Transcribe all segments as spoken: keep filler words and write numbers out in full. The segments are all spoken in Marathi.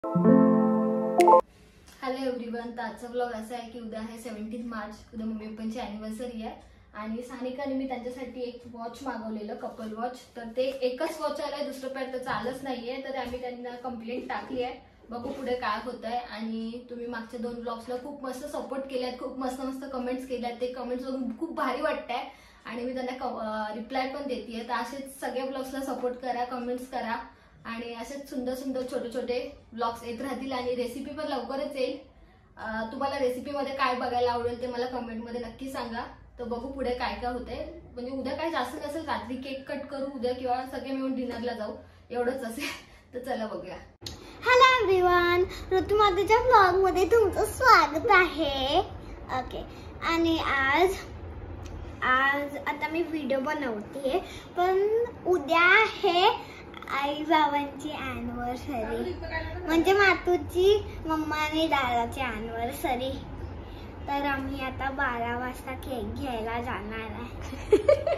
हॅलो एव्हरीवन, तर आजचा व्लॉग असा आहे की उद्या आहे सेव्हन्टीन मार्च. उद्या मम्मी पप्पांची अॅनिव्हर्सरी आहे आणि सानिकाने मी त्यांच्यासाठी एक वॉच मागवलेलं, कपल वॉच. तर ते एकच वॉच आलंय, दुसरं पॅड तर चालच नाहीये. तर आम्ही त्यांना कंप्लेंट टाकली आहे, बघू पुढे काय होत आहे. आणि तुम्ही मागच्या दोन ब्लॉग्सला खूप मस्त सपोर्ट केल्यात, खूप मस्त मस्त कमेंट्स केल्यात. ते कमेंट्स बघून खूप भारी वाटतंय आणि मी त्यांना रिप्लाय पण देतेय. तर असेच सगळ्या ब्लॉग्सला सपोर्ट करा, कमेंट्स करा आणि असेच सुंदर सुंदर छोटे छोटे ब्लॉग्स येत राहतील. आणि रेसिपी पण लवकरच येईल. तुम्हाला रेसिपीमध्ये काय बघायला आवडेल ते मला कमेंटमध्ये नक्की सांगा. तर बघू पुढे काय काय होतंय. म्हणजे उद्या काय जास्त नसेल, रात्री केक कट करू उद्या किंवा सगळे मिळून डिनरला जाऊ, एवढंच असेल. तर चला बघूया. हॅलो एव्हरीवन, ऋतुमातेच्या ब्लॉग मध्ये तुमचं स्वागत आहे. ओके, आणि आज आज आता मी व्हिडिओ बनवते, पण उद्या आहे आई बाबांची अॅनिव्हर्सरी, म्हणजे मातूची मम्मा आणि दादाची अॅनिव्हर्सरी. तर आम्ही आता बारा वाजता केक घ्यायला जाणार आहे.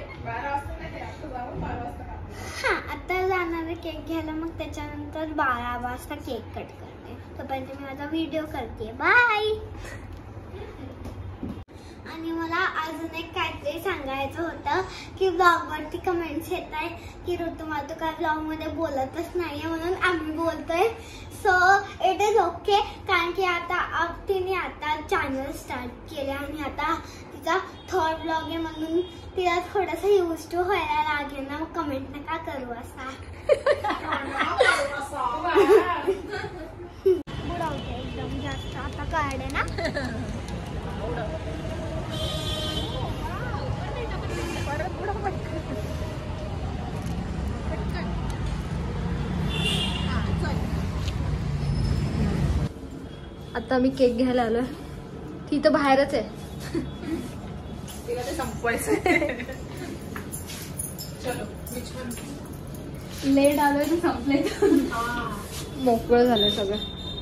हा, आता जाणार आहे केक घ्यायला, मग त्याच्यानंतर बारा वाजता केक कट करते. तोपर्यंत मी माझा व्हिडिओ करते. बाय. आणि मला अजून एक काहीतरी सांगायचं होतं की ब्लॉग वरती कमेंट्स येत आहे की ऋतुमातू काय ब्लॉग मध्ये बोलतच नाहीये, म्हणून आम्ही बोलतोय. सो इट इज ओके, कारण की आता तिने आता चॅनल स्टार्ट केले आणि आता तिचा थर्ड ब्लॉग आहे, म्हणून तिला थोडंसं यूज टू व्हायला लागेल ना. मग कमेंट नका करू असा. बुडवते एकदम जास्त, आता काढे ना. आता मी केक घ्यायला आलोय. ती तर बाहेरच आहे, तिला ते संपवायचं. चलो, लेट आलोय तर संपले, मोकळं झालंय सगळं.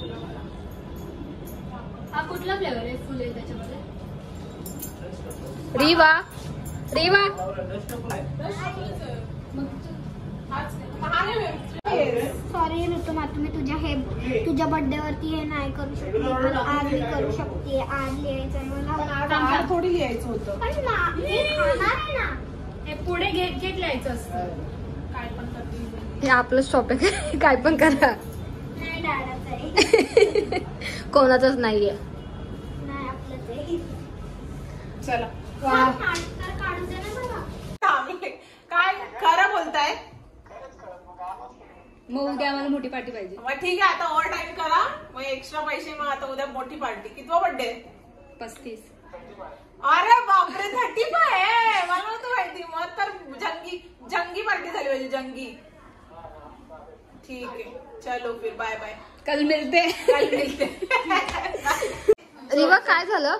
हा कुठला फ्लेवर आहे? फुल आहे त्याच्यामध्ये. रीवा रीवा सॉरी ऋतुमातू, मी तुझ्या हे तुझ्या बर्थडे वरती हे नाही करू शकते, पण आज मी करू शकते. आज लिहायचं मला, थोडी लिहायचं होतं. पण ना मी खाणार आहे ना. हे पुढे घेत घेत लिहायचं असतं. काय पण करते, हे आपलं शॉप आहे, काय पण करा. नाही, दादाचं आहे. कोणाचंच नाहीये. नाही, आपलंच आहे. चला. काढू दे ना मला. काय खरं बोलताय? मग उद्या आम्हाला मोठी पार्टी पाहिजे. मग ठीक आहे, आता ओव्हर टाइम करा, मग एक्स्ट्रा पैसे. मग आता उद्या मोठी पार्टी. कितवा बर्थडे? पस्तीस. अरे बापरे, थर्टी फाय आहे. मला नव्हतं माहिती. मग तर जंगी जंगी पार्टी झाली पाहिजे, जंगी. ठीक आहे, चलो फिर बाय बाय. कल मिळते. कल मिळते. रीवा काय झालं?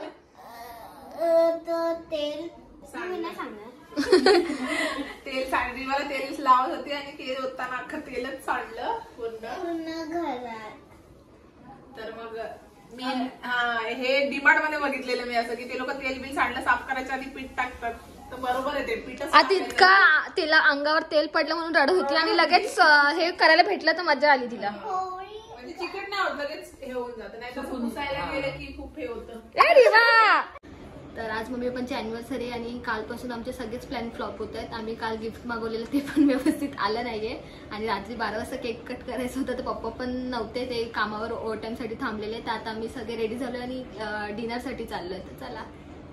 तर तेल मी नाही सांगणार. तेल सांडली, मला तेल लावत होती आणि तेल होताना अख्खं तेलच सांडलं पूर्ण पूर्ण घरात. तर मग मी हा हे डीमार्ट मध्ये बघितलेलं मी असं की ते लोक तेल बिल सांडलं साफ करायच्या आधी पीठ टाकतात. तर बरोबर आहे, ते पीठच. आता इतका तिला अंगावर तेल पडलं म्हणून रडत होती आणि लगेच हे करायला भेटलं तर मजा आली तिला. म्हणजे चिकट नाही होत, लगेच हे होऊन जातं. नाही तर पुसायला गेलं की खूप हे होतं. तर आज मम्मी पप्पांची अॅनिव्हर्सरी आणि कालपासून आमचे सगळेच प्लॅन फ्लॉप होत आहेत. आम्ही काल गिफ्ट मागवलेलं ते पण व्यवस्थित आलं नाहीये आणि रात्री बारा वाजता केक कट करायचं होतं. तर पप्पा पण नव्हते, ते कामावर ओव्हर टाइम साठी थांबलेले. तर आता आम्ही सगळे रेडी झालो आणि डिनर साठी चाललोय. तर चला.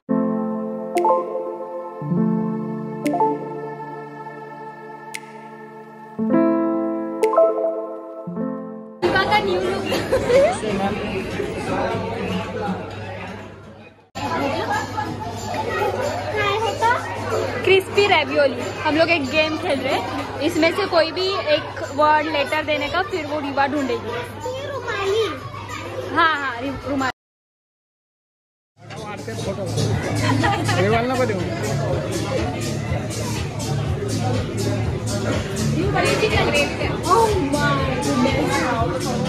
New look crispy ravioli. हम लोग एक गेम खेल रहे हैं, इसमें से कोई भी एक वर्ड लेटर देने का, फिर वो रीवा ढूंढेगी. रुमाली. हाँ हाँ, रुमाली. Oh my goodness.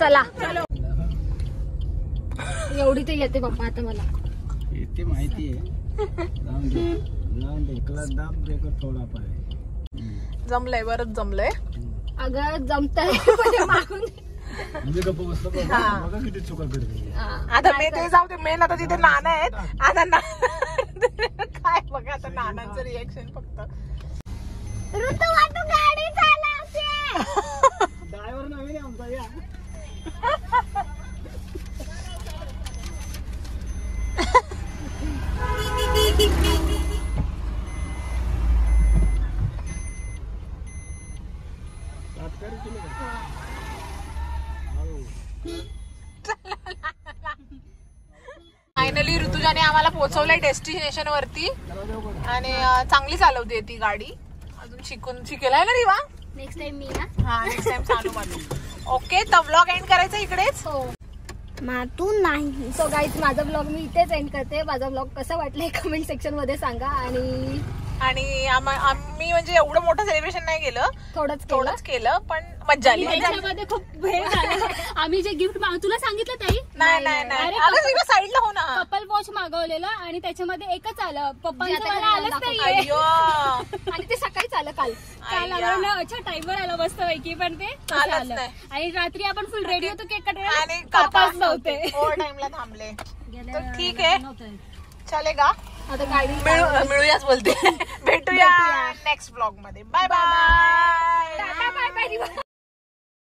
चला एवढी तर येते बाप्पा आता मला. येते माहिती आहे. जाऊन दे जाऊन दे क्लच दाब ब्रेकर थोडा पाय. जमलंय बरंच जमलंय. अगं जमतंय पण मागून म्हणजे गप्प बसतो बघा किती चुका करते. आता मी ते जाऊ दे. मेन आता तिथे नाना आहेत. आता ना काय बघा आता नानांचं रिएक्शन फक्त. ऋतू तू गाडी चालवते. ड्रायव्हर नवीन आहे आमचा या. फायनली ऋतुजाने आम्हाला पोहोचवलंय डेस्टिनेशन वरती आणि अं, चांगली चालवते ती गाडी. अजून शिकून शिकेल आहे ना रिवा. नेक्स्ट टाइम मी ना. हा नेक्स्ट टाइम चालू माझं. ओके तर व्लॉग एंड करायचं इकडेच. हो तू नाही. सो गाईज माझा ब्लॉग मी इथेच एंड करते. माझा ब्लॉग कसा वाटला कमेंट सेक्शन मध्ये सांगा. आणि आणि आम- आम्ही म्हणजे एवढं मोठं सेलिब्रेशन नाही केलं. थोडंच केलं. थोडंच केलं पण मजा आली. त्याच्यामध्ये खूप भेळ झाला. आम्ही जे गिफ्ट तुला सांगितलं ताई नाही नाही नाही अरे अगं रिवा साईडला हो ना. कपल वॉच मागवलेलं आणि त्याच्यामध्ये एकच आलं. पप्पांचं जे आता मला आलंच दाखव. नाहीये. अय्यो आणि ते सकाळीच आलं काल. काल आलं ना. अच्छा टाइमवर आलं मस्त पैकी पण ते तसं आलंच आलं. नाही. आणि रात्री आपण फुल रेडी होतो केक आणि कटायला पप्पाच नव्हते. ओव्हर टाइमला थांबले. तर ठीक आहे चलेगा. आता गाडी मिळू मिळूयाच बोलते. भेटूया नेक्स्ट ब्लॉग मध्ये. Bye bye. Bye bye.